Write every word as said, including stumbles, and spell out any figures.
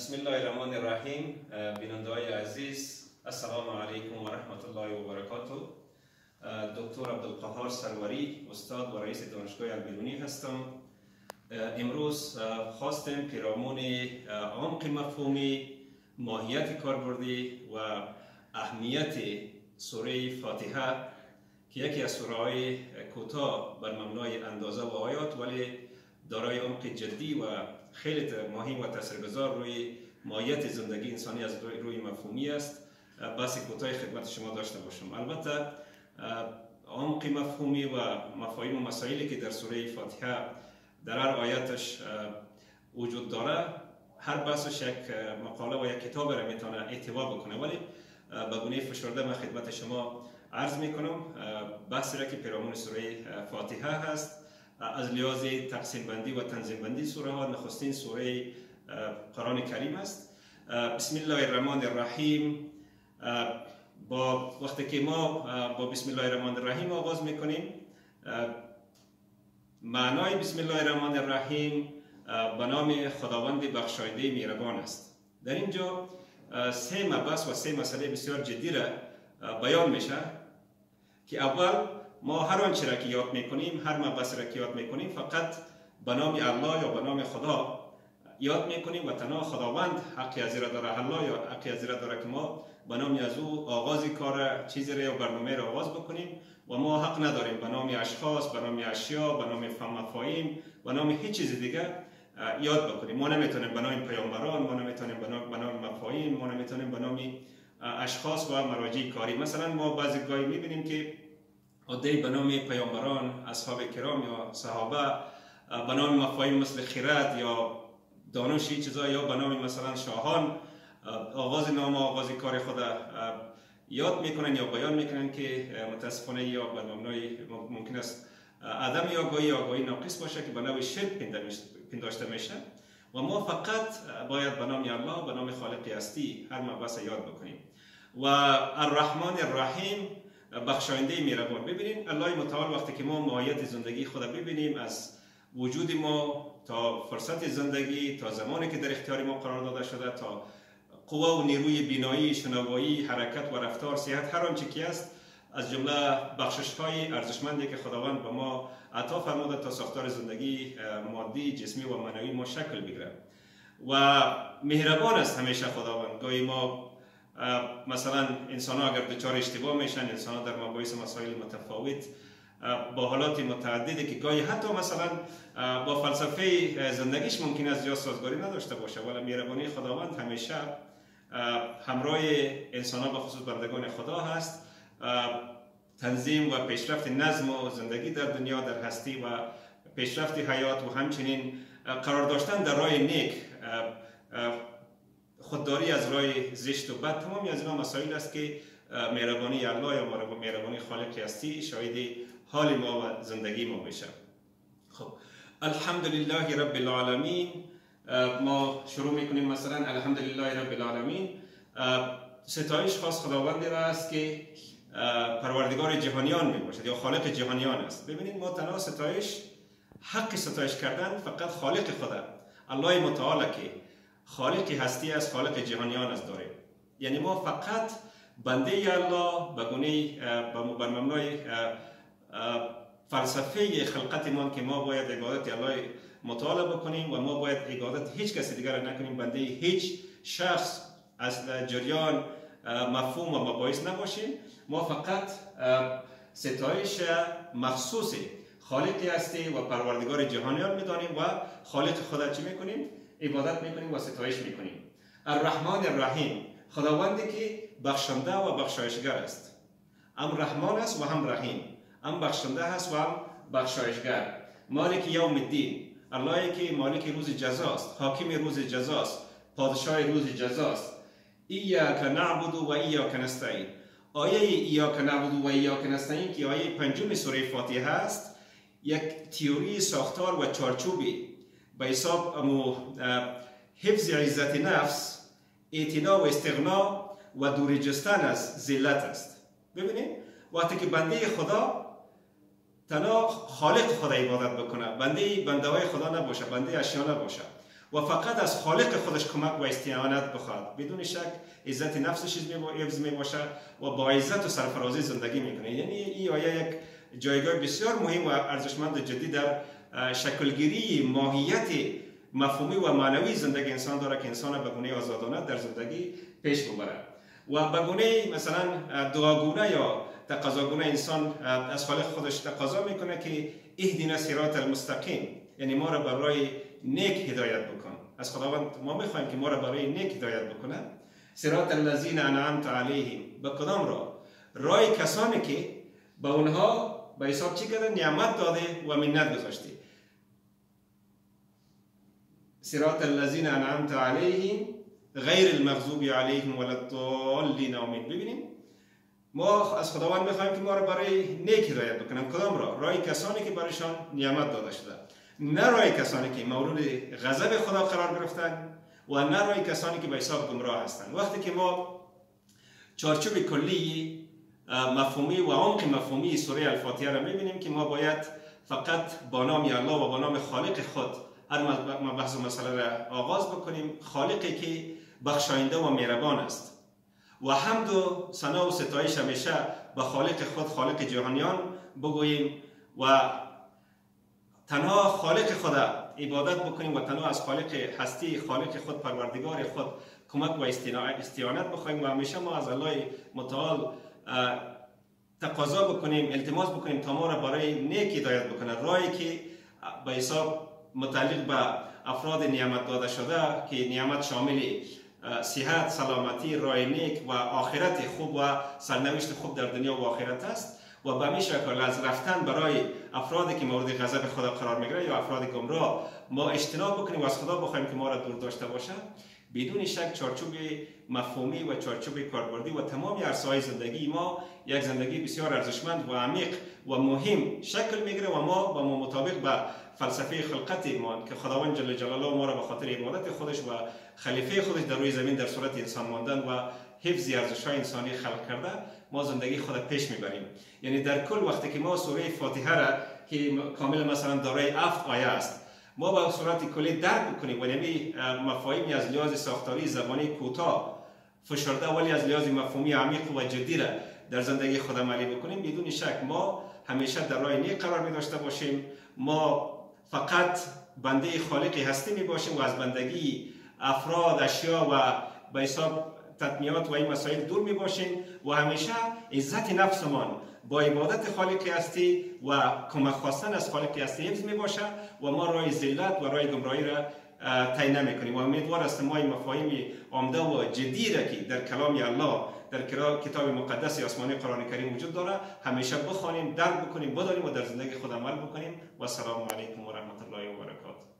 بسم الله الرحمن الرحیم. بیننده های عزیز، السلام علیکم و رحمت الله و برکاته. دکتر عبدالقهار سروری، استاد و رئیس دانشگاه البیرونی هستم. امروز خواستم پیرامون عمق مفهومی، ماهیت کاربردی و اهمیت سوره فاتحه که یکی از سوره های کوتاه بر مبنای اندازه و آیات ولی دارای عمق جدی و خیلی مهم و تاثیرگذار روی ماهیت زندگی انسانی از روی, روی مفهومی است. بحث کوتاه خدمت شما داشته باشم. البته عمق مفهومی و مفاهیم و مسائلی که در سوره فاتحه در هر آیاتش وجود داره، هر بحثش یک مقاله و یک کتاب را میتونه احتوا بکنه، ولی به گونه فشرده من خدمت شما عرض میکنم بحثی را که پیرامون سوره فاتحه هست. از لحاظ تقسیم بندی و تنظیم بندی سوره ها، نخستین سوره قرآن کریم است. بسم الله الرحمن الرحیم. با وقتی که ما با بسم الله الرحمن الرحیم آغاز میکنیم، معنای بسم الله الرحمن الرحیم به نام خداوند بخشاینده مهربان است. در اینجا سه مبحث و سه مسئله بسیار جدی را بیان میشه که اول ما هر آنچه را که یاد میکنیم، هر مبحث را که یاد میکنیم فقط به نام الله یا به نام خدا یاد میکنیم و تنها خداوند حقی از را داره، الله یا حقی از را داره که ما به نام از او آغاز کار چیزی را یا برنامه را آغاز بکنیم و ما حق نداریم به نام اشخاص، به نام اشیا، به نام مفاهیم، به نام هیچ چیز دیگه یاد بکنیم. ما نمیتونیم به نام پیامبران، ما نمیتونیم به نام مفاهیم، ما نمیتونیم به نام اشخاص و مراجع کاری. مثلا ما بعضی گاهی میبینیم که عده به نام پیامبران، اصحاب کرام یا صحابه به نام مفاهیم مثل خیرات یا دانش چیزا یا به نام مثلا شاهان آغاز نام آغاز کار خود یاد میکنن یا بیان میکنن که متاسفانه یا به مبنای ممکن است عدم آگاهی یا آگاهی ناقص باشه که به نام شرک پنداشته میشه و ما فقط باید به نام الله، به نام خالق هستی هر مبحث یاد بکنیم. و الرحمن الرحیم، بخشاینده مهربان. ببینیم الله متعال وقتی که ما ماهیت زندگی خود ببینیم، از وجود ما تا فرصت زندگی تا زمانی که در اختیار ما قرار داده شده تا قوا و نیروی بینایی، شنوایی، حرکت و رفتار، صحت، هر آنچه که است از جمله بخشش های ارزشمندی که خداوند به ما عطا فرموده تا ساختار زندگی مادی، جسمی و معنوی ما شکل بگیره و مهربان است همیشه خداوند. گاهی ما مثلا انسان ها اگر دچار اشتباه میشن، انسان ها در مباحث مسائل متفاوت با حالات متعددی که گاهی حتی مثلا با فلسفه زندگیش ممکن است یا سازگاری نداشته باشه، ولی مهربانی خداوند همیشه همراه انسان ها به خصوص بندگان خدا هست. تنظیم و پیشرفت نظم و زندگی در دنیا، در هستی و پیشرفت حیات و همچنین قرار داشتن در راه نیک، خودداری از راه زشت و بد، تمامی از اینا مسائل است که مهربانی الله یا مهربانی خالق هستی شاهد حال ما و زندگی ما بشه. خب الحمدلله رب العالمین. ما شروع میکنیم مثلا الحمدلله رب العالمین، ستایش خاص خداوندی را است که پروردگار جهانیان می باشد یا خالق جهانیان است. ببینید ما تنها ستایش، حق ستایش کردن فقط خالق خدا الله متعال که خالق هستی است، خالق جهانیان است داریم. یعنی ما فقط بنده الله به گونه بر مبنای فلسفه خلقتمان که ما باید عبادت الله مطالعه بکنیم و ما باید عبادت هیچ کسی دیگر نکنیم، بنده هیچ شخص از جریان مفهوم و مباحث نباشیم. ما فقط ستایش مخصوص خالقی هستی و پروردگار جهانیان میدانیم و خالق خدا چی میکنیم؟ عبادت میکنیم و ستایش میکنیم. الرحمن الرحیم، خداوندی که بخشنده و بخشایشگر است. هم رحمان است و هم رحیم، هم بخشنده است و هم بخشایشگر. مالک یوم الدین، اللهی که مالک روز جزاست، حاکم روز جزاست، پادشاه روز جزاست. ایاک نعبد و ایاک نستعین. آیه ایاک نعبد و ایاک نستعین که آیه پنجم سوره فاتحه است، یک تئوری ساختار و چارچوبی به حساب امو حفظ عزت نفس، اعتنا و استغنا و دور جستن از ذلت است. ببینید وقتی که بنده خدا تنها خالق خدا عبادت بکنه، بنده بنده های خدا نباشه، بنده اشیا نباشه، و فقط از خالق خودش کمک و استعانت بخواد، بدون شک عزت نفسش حفظ می باشه و با عزت و سرفرازی زندگی میکنه. یعنی این آیه یک جایگاه بسیار مهم و ارزشمند جدی در شکلگیری ماهیت مفهومی و معنوی زندگی انسان داره که انسان به گونه آزادانه در زندگی پیش ببره و به گونه مثلا دعاگونه یا تقاضاگونه انسان از خالق خودش تقاضا میکنه که اهدنا صراط المستقیم، یعنی ما را برای نیک هدایت بکن. از خداوند ما میخوایم که ما را برای نیک هدایت بکنه. صراط الذین انعمت علیهم، به کدام راه؟ راه کسانی که به اونها به حساب چی کرده؟ نعمت داده و منت گذاشته. صراط الذین انعمت علیهم غیر المغضوب علیهم ولا الضالین. آمین. ببینیم ما از خداوند میخوایم که ما را برای نیک هدایت بکنه. کدام راه؟ راه کسانی که برایشان نعمت داده شده، نه راه کسانی که مورد غضب خدا قرار گرفتن و نه راه کسانی که به حساب گمراه هستند. وقتی که ما چارچوب کلی مفهومی و عمق مفهومی سوره الفاتحه را میبینیم که ما باید فقط با نام الله و با نام خالق خود هر بحث و مسئله را آغاز بکنیم. خالقی که بخشاینده و مهربان است و حمد و ثنا و ستایش همیشه به خالق خود، خالق جهانیان بگوییم و تنها خالق خود عبادت بکنیم و تنها از خالق هستی، خالق خود، پروردگار خود کمک و استعانت بخوایم و همیشه ما از الله متعال تقاضا بکنیم، التماس بکنیم تا ما را برای نیک هدایت بکنه. راهی که به حساب متعلق به افراد نعمت داده شده که نعمت شامل صحت، سلامتی، راه نیک و آخرت خوب و سرنوشت خوب در دنیا و آخرت است و به همین شکل از رفتن برای افرادی که مورد غضب خدا قرار میگیره یا افراد گمراه ما اجتناب بکنیم و از خدا بخوایم که ما را دور داشته باشه. بدون شک چارچوب مفهومی و چارچوب کاربردی و تمام عرصه‌های زندگی ما یک زندگی بسیار ارزشمند و عمیق و مهم شکل میگیره و ما با ما مطابق به فلسفه خلقت ما که خداوند جل جلاله ما را به خاطر عبادت خودش و خلیفه خودش در روی زمین در صورت انسان ماندن و حفظ ارزش‌های انسانی خلق کرده، ما زندگی خود پیش میبریم. یعنی در کل وقتی که ما سوره فاتحه را که کامل مثلا دارای هفت آیه است ما با صورت کلی درک بکنیم و نمی مفاهیمی از لحاظ ساختاری زبانی کوتاه فشرده ولی از لحاظ مفهومی عمیق و جدی را در زندگی خود عملی بکنیم، بدون شک ما همیشه در راه نیک قرار می داشته باشیم. ما فقط بنده خالقی هستی می باشیم و از بندگی افراد، اشیا و به حساب تطمیعات و این مسائل دور می باشیم و همیشه عزت نفسمان با عبادت خالقی هستی و کمک خواستن از خالقی هستی حفظ می باشه و ما راه ذلت و راه گمراهی را طی نمی کنیم. و امیدوار هستم ما این مفاهیم عمده و جدی را که در کلام الله در کتاب مقدس آسمانی قرآن کریم وجود داره همیشه بخوانیم، درک بکنیم، بدانیم و در زندگی خود عمل بکنیم. و السلام علیکم و رحمت الله و برکاته.